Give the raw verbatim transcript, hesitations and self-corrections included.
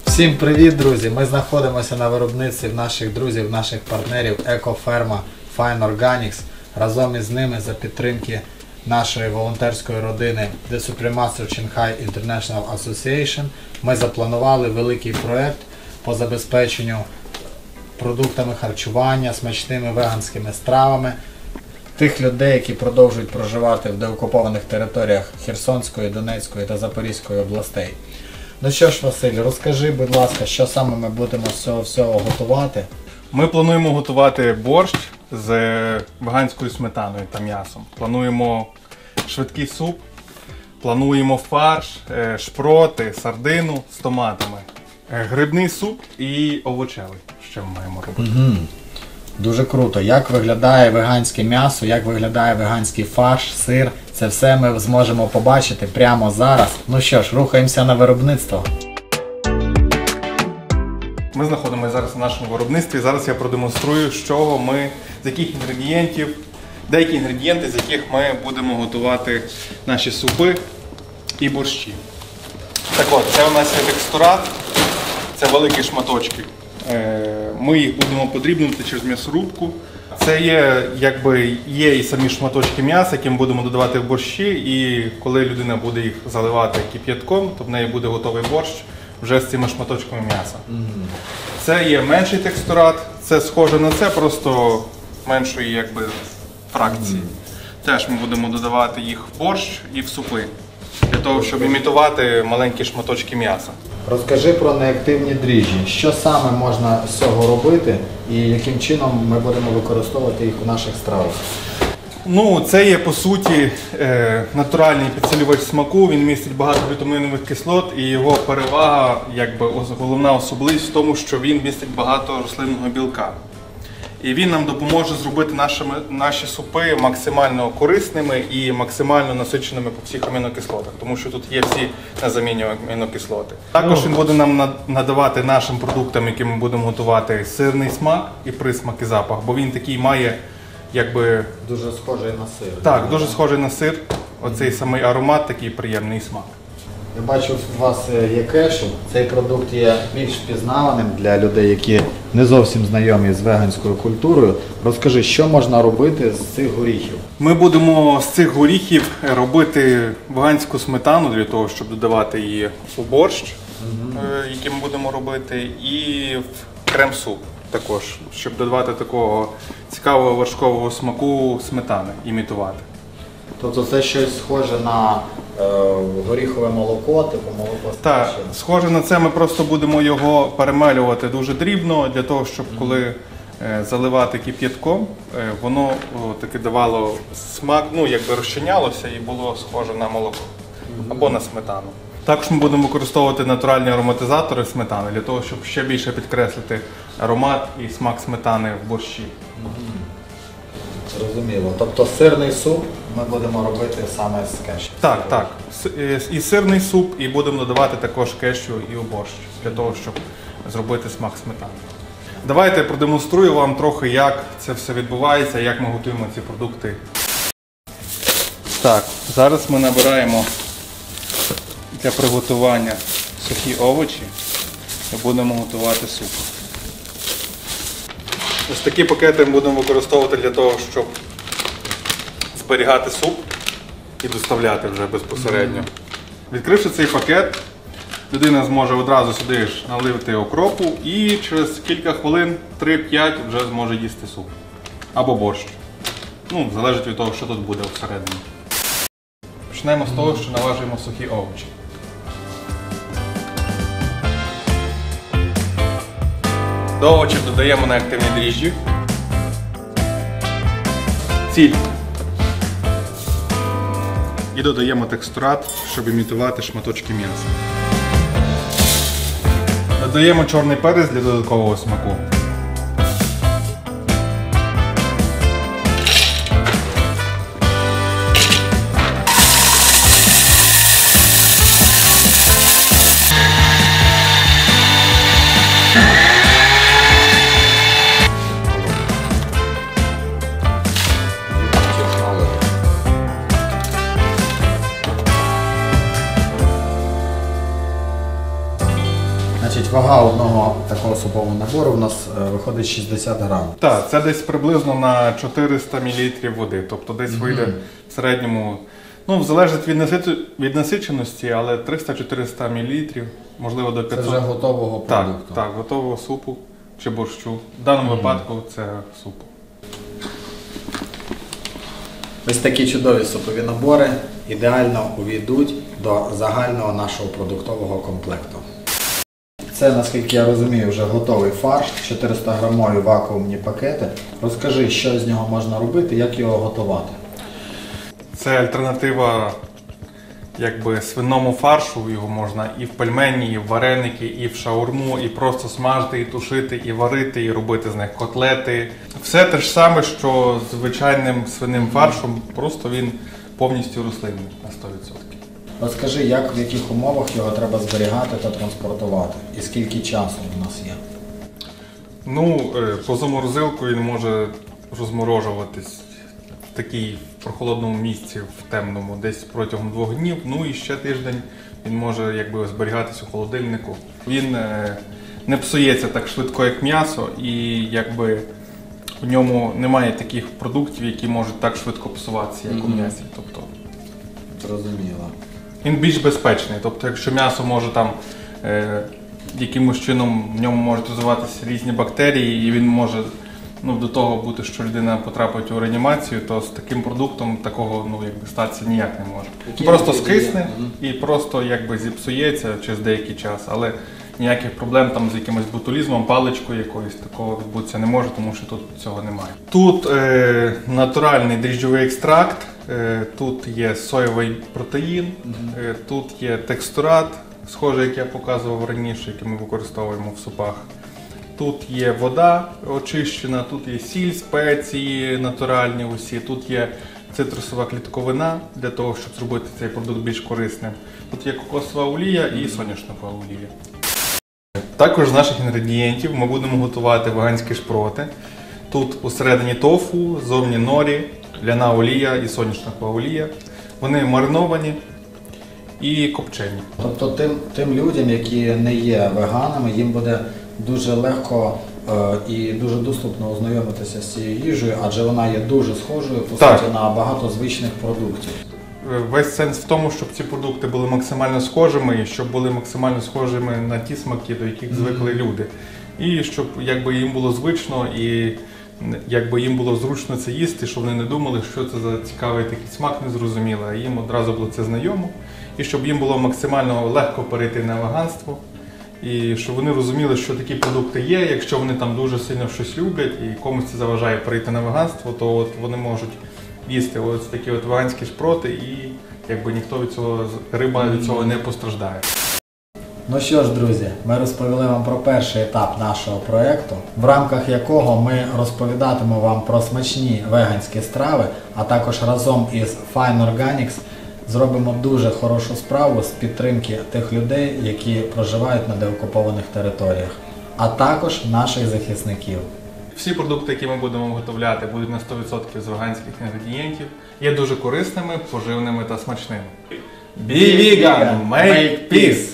Всім привіт, друзі! Ми знаходимося на виробництві наших друзів, наших партнерів екоферма Fine Organics. Разом із ними за підтримки нашої волонтерської родини The Supreme Master Shanghai International Association ми запланували великий проєкт по забезпеченню продуктами харчування, смачними веганськими стравами тих людей, які продовжують проживати в деокупованих територіях Херсонської, Донецької та Запорізької областей. Ну що ж, Василь, розкажи, будь ласка, що саме ми будемо з цього всього готувати? Ми плануємо готувати борщ з веганською сметаною та м'ясом. Плануємо швидкий суп, плануємо фарш, шпроти, сардину з томатами, грибний суп і овочевий. Що ми маємо робити? Угу. Дуже круто. Як виглядає веганське м'ясо, як виглядає веганський фарш, сир. Це все ми зможемо побачити прямо зараз. Ну що ж, рухаємося на виробництво. Ми знаходимося зараз на нашому виробництві. Зараз я продемонструю, з чого ми, з яких інгредієнтів, деякі інгредієнти, з яких ми будемо готувати наші супи і борщі. Так от, це у нас є текстурат, це великі шматочки. Ми їх будемо подрібнути через м'ясорубку. Це є, якби, є і самі шматочки м'яса, які ми будемо додавати в борщі, і коли людина буде їх заливати кип'ятком, то в неї буде готовий борщ вже з цими шматочками м'яса. Mm-hmm. Це є менший текстурат, це схоже на це, просто меншої, якби, фракції. Mm-hmm. Теж ми будемо додавати їх в борщ і в супи, для того, щоб імітувати маленькі шматочки м'яса. Розкажи про неактивні дріжджі. Що саме можна з цього робити і яким чином ми будемо використовувати їх у наших стравах? Ну, це є, по суті, натуральний підсилювач смаку, він містить багато вітамінових кислот і його перевага, якби, головна особливість в тому, що він містить багато рослинного білка. І він нам допоможе зробити наші, наші супи максимально корисними і максимально насиченими по всіх амінокислотах, тому що тут є всі незамінні амінокислоти. Також він буде нам надавати нашим продуктам, які ми будемо готувати, сирний смак і присмак і запах, бо він такий має, якби... Дуже схожий на сир. Так, дуже схожий на сир. Оцей самий аромат, такий приємний смак. Я бачу, у вас є кешу. Цей продукт є більш впізнаваним для людей, які не зовсім знайомі з веганською культурою. Розкажи, що можна робити з цих горіхів? Ми будемо з цих горіхів робити веганську сметану для того, щоб додавати її у борщ, угу. який ми будемо робити, і в крем-суп також, щоб додавати такого цікавого вершкового смаку сметани, імітувати. Тобто це щось схоже на е, горіхове молоко, типу молоко з Так, схоже на це, ми просто будемо його перемелювати дуже дрібно, для того, щоб mm-hmm. коли е, заливати кип'ятком, е, воно о, таки давало смак, ну якби розчинялося і було схоже на молоко mm-hmm. або на сметану. Також ми будемо використовувати натуральні ароматизатори сметани, для того, щоб ще більше підкреслити аромат і смак сметани в борщі. Mm-hmm. Зрозуміло. Тобто сирний суп ми будемо робити саме з кешю? Так, так. І сирний суп, і будемо додавати також кешю і у борщ, для того, щоб зробити смак сметани. Давайте я продемонструю вам трохи, як це все відбувається, як ми готуємо ці продукти. Так, зараз ми набираємо для приготування сухі овочі і будемо готувати суп. Ось такі пакети ми будемо використовувати для того, щоб зберігати суп і доставляти вже безпосередньо. Відкривши цей пакет, людина зможе одразу сюди ж наливати окропу і через кілька хвилин, три-п'ять, вже зможе їсти суп. Або борщ. Ну, залежить від того, що тут буде всередині. Почнемо з того, що наважуємо сухі овочі. До овочів додаємо неактивні дріжджі, сіль і додаємо текстурат, щоб імітувати шматочки м'яса. Додаємо чорний перець для додаткового смаку. вага одного такого супового набору у нас е, виходить шістдесят грам. Так, це десь приблизно на чотириста мілілітрів води. Тобто десь вийде в середньому, ну, залежить від, насичу- від насиченості, але триста-чотириста мілілітрів, можливо до Це п'ятсот. вже готового Так, продукту. так, готового супу чи борщу. В даному випадку це супу. Ось такі чудові супові набори ідеально увійдуть до загального нашого продуктового комплекту. Це, наскільки я розумію, вже готовий фарш, чотириста грамові вакуумні пакети. Розкажи, що з нього можна робити, як його готувати. Це альтернатива якби свиному фаршу, його можна і в пельмені, і в вареники, і в шаурму, і просто смажити, і тушити, і варити, і робити з них котлети. Все те ж саме, що з звичайним свиним фаршем, просто він повністю рослинний на сто відсотків. Розкажи, як, в яких умовах його треба зберігати та транспортувати, і скільки часу у нас є. Ну, е, поза морозилку він може розморожуватись в такій прохолодному місці, в темному, десь протягом двох днів. Ну і ще тиждень він може якби зберігатись у холодильнику. Він е, не псується так швидко, як м'ясо, і якби в ньому немає таких продуктів, які можуть так швидко псуватися, як у Мгм. м'ясі. Тобто Зрозуміло. він більш безпечний. Тобто, якщо м'ясо може там е, якимось чином в ньому можуть розвиватися різні бактерії, і він може ну, до того бути, що людина потрапить у реанімацію, то з таким продуктом такого ну, якби, статися ніяк не може. Які Просто інгредієнти? скисне Мгм. і просто якби зіпсується через деякий час, але ніяких проблем там з якимось ботулізмом, паличкою якоюсь такого відбутися не може, тому що тут цього немає. Тут е, натуральний дріжджовий екстракт, е, тут є соєвий протеїн, е, тут є текстурат, схожий, як я показував раніше, який ми використовуємо в супах. Тут є вода очищена, тут є сіль, спеції натуральні усі, тут є цитрусова клітковина для того, щоб зробити цей продукт більш корисним. Тут є кокосова олія і соняшникова олія. Також з наших інгредієнтів ми будемо готувати веганські шпроти. Тут усередині тофу, зовні норі, ляна олія і соняшникова олія. Вони мариновані і копчені. Тобто тим, тим людям, які не є веганами, їм буде дуже легко е, і дуже доступно ознайомитися з цією їжею, адже вона є дуже схожою по Так. суті на багато звичних продуктів. Весь сенс в тому, щоб ці продукти були максимально схожими і щоб були максимально схожими на ті смаки, до яких звикли люди. І щоб якби їм було звично і якби їм було зручно це їсти, щоб вони не думали, що це за цікавий такий смак незрозумілий, а їм одразу було це знайомо. І щоб їм було максимально легко перейти на веганство. І щоб вони розуміли, що такі продукти є. Якщо вони там дуже сильно щось люблять і комусь це заважає перейти на веганство, то от вони можуть їсти ось такі от веганські шпроти і якби ніхто від цього, риба від цього не постраждає. Ну що ж, друзі, ми розповіли вам про перший етап нашого проєкту, в рамках якого ми розповідатимемо вам про смачні веганські страви, а також разом із Fine Organics зробимо дуже хорошу справу з підтримки тих людей, які проживають на деокупованих територіях, а також наших захисників. Всі продукти, які ми будемо виготовляти, будуть на сто відсотків з веганських інгредієнтів, є дуже корисними, поживними та смачними. Be vegan, make peace!